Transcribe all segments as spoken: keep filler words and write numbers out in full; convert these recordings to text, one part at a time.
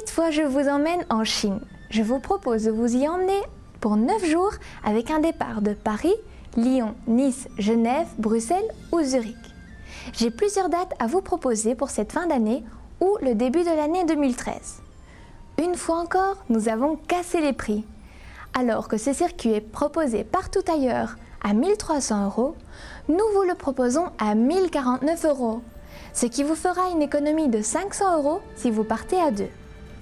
Cette fois, je vous emmène en Chine. Je vous propose de vous y emmener pour neuf jours avec un départ de Paris, Lyon, Nice, Genève, Bruxelles ou Zurich. J'ai plusieurs dates à vous proposer pour cette fin d'année ou le début de l'année deux mille treize. Une fois encore, nous avons cassé les prix. Alors que ce circuit est proposé partout ailleurs à mille trois cents euros, nous vous le proposons à mille quarante-neuf euros, ce qui vous fera une économie de cinq cents euros si vous partez à deux.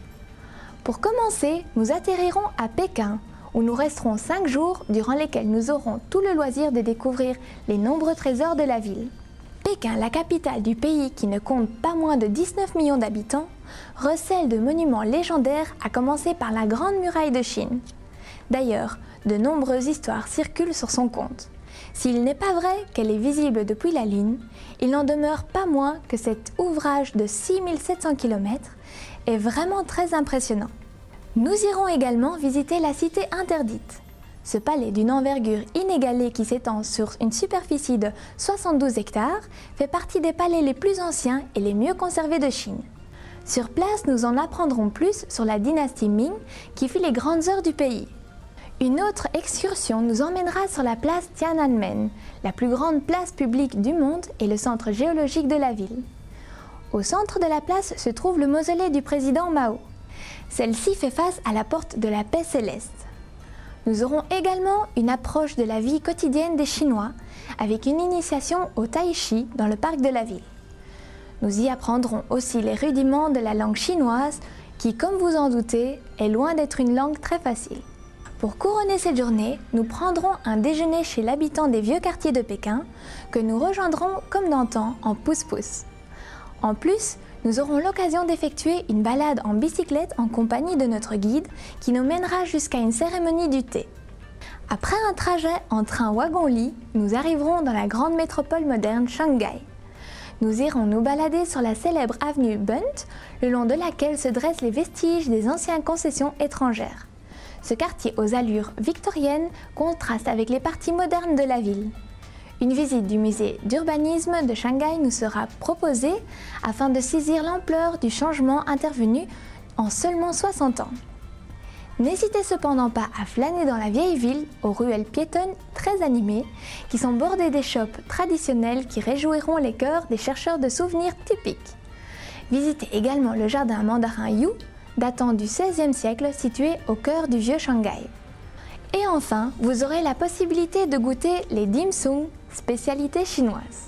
Pour commencer, nous atterrirons à Pékin, où nous resterons cinq jours durant lesquels nous aurons tout le loisir de découvrir les nombreux trésors de la ville. Pékin, la capitale du pays qui ne compte pas moins de dix-neuf millions d'habitants, recèle de monuments légendaires à commencer par la Grande Muraille de Chine. D'ailleurs, de nombreuses histoires circulent sur son compte. S'il n'est pas vrai qu'elle est visible depuis la Lune, il n'en demeure pas moins que cet ouvrage de six mille sept cents kilomètres est vraiment très impressionnant. Nous irons également visiter la cité interdite. Ce palais d'une envergure inégalée qui s'étend sur une superficie de soixante-douze hectares fait partie des palais les plus anciens et les mieux conservés de Chine. Sur place, nous en apprendrons plus sur la dynastie Ming qui fit les grandes heures du pays. Une autre excursion nous emmènera sur la place Tiananmen, la plus grande place publique du monde et le centre géologique de la ville. Au centre de la place se trouve le mausolée du président Mao. Celle-ci fait face à la porte de la paix céleste. Nous aurons également une approche de la vie quotidienne des Chinois avec une initiation au tai chi dans le parc de la ville. Nous y apprendrons aussi les rudiments de la langue chinoise qui, comme vous en doutez, est loin d'être une langue très facile. Pour couronner cette journée, nous prendrons un déjeuner chez l'habitant des vieux quartiers de Pékin que nous rejoindrons comme d'antan en pouce-pouce. En plus, nous aurons l'occasion d'effectuer une balade en bicyclette en compagnie de notre guide qui nous mènera jusqu'à une cérémonie du thé. Après un trajet en train wagon-lit, nous arriverons dans la grande métropole moderne Shanghai. Nous irons nous balader sur la célèbre avenue Bunt, le long de laquelle se dressent les vestiges des anciennes concessions étrangères. Ce quartier aux allures victoriennes contraste avec les parties modernes de la ville. Une visite du musée d'urbanisme de Shanghai nous sera proposée afin de saisir l'ampleur du changement intervenu en seulement soixante ans. N'hésitez cependant pas à flâner dans la vieille ville aux ruelles piétonnes très animées qui sont bordées des shops traditionnels qui réjouiront les cœurs des chercheurs de souvenirs typiques. Visitez également le jardin mandarin Yu, datant du seizième siècle, situé au cœur du vieux Shanghai. Et enfin, vous aurez la possibilité de goûter les dim sum, spécialité chinoise.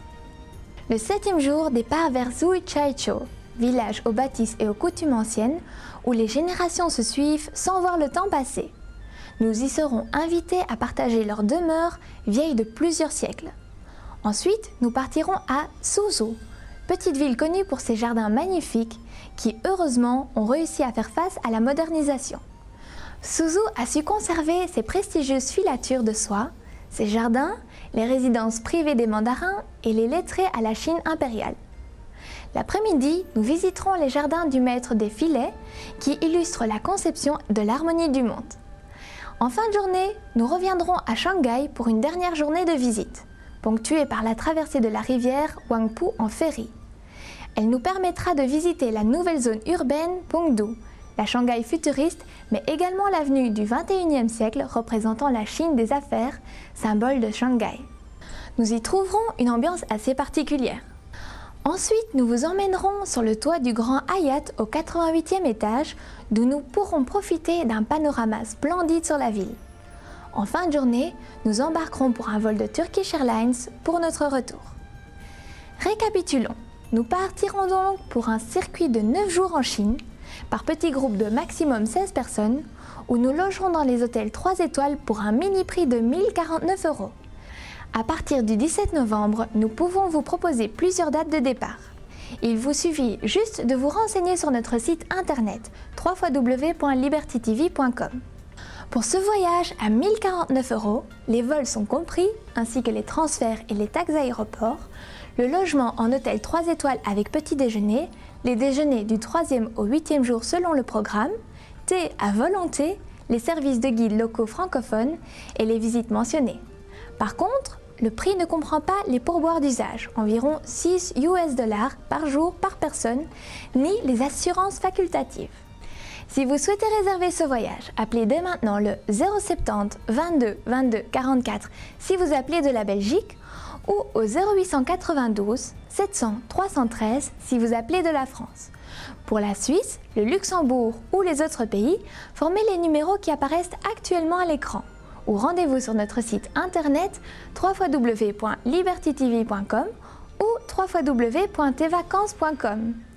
Le septième jour, départ vers Zhuchaichou, village aux bâtisses et aux coutumes anciennes, où les générations se suivent sans voir le temps passer. Nous y serons invités à partager leur demeure vieille de plusieurs siècles. Ensuite, nous partirons à Suzhou, petite ville connue pour ses jardins magnifiques qui, heureusement, ont réussi à faire face à la modernisation. Suzhou a su conserver ses prestigieuses filatures de soie, ses jardins, les résidences privées des mandarins et les lettrés à la Chine impériale. L'après-midi, nous visiterons les jardins du maître des filets qui illustrent la conception de l'harmonie du monde. En fin de journée, nous reviendrons à Shanghai pour une dernière journée de visite, ponctuée par la traversée de la rivière Huangpu en ferry. Elle nous permettra de visiter la nouvelle zone urbaine Pengdu, la Shanghai futuriste, mais également l'avenue du vingt et unième siècle représentant la Chine des affaires, symbole de Shanghai. Nous y trouverons une ambiance assez particulière. Ensuite, nous vous emmènerons sur le toit du Grand Hyatt au quatre-vingt-huitième étage, d'où nous pourrons profiter d'un panorama splendide sur la ville. En fin de journée, nous embarquerons pour un vol de Turkish Airlines pour notre retour. Récapitulons, nous partirons donc pour un circuit de neuf jours en Chine, par petits groupes de maximum seize personnes, où nous logerons dans les hôtels trois étoiles pour un mini prix de mille quarante-neuf euros. À partir du dix-sept novembre, nous pouvons vous proposer plusieurs dates de départ. Il vous suffit juste de vous renseigner sur notre site internet w w w point liberty t v point com. Pour ce voyage à mille quarante-neuf euros, les vols sont compris, ainsi que les transferts et les taxes aéroports, le logement en hôtel trois étoiles avec petit déjeuner, les déjeuners du troisième au huitième jour selon le programme, thé à volonté, les services de guides locaux francophones et les visites mentionnées. Par contre, le prix ne comprend pas les pourboires d'usage, environ six U S dollars par jour par personne, ni les assurances facultatives. Si vous souhaitez réserver ce voyage, appelez dès maintenant le zéro soixante-dix vingt-deux vingt-deux quarante-quatre si vous appelez de la Belgique ou au zéro huit cent quatre-vingt-douze sept cents trois cent treize si vous appelez de la France. Pour la Suisse, le Luxembourg ou les autres pays, formez les numéros qui apparaissent actuellement à l'écran ou rendez-vous sur notre site internet w w w point liberty t v point com ou w w w point t vacances point com.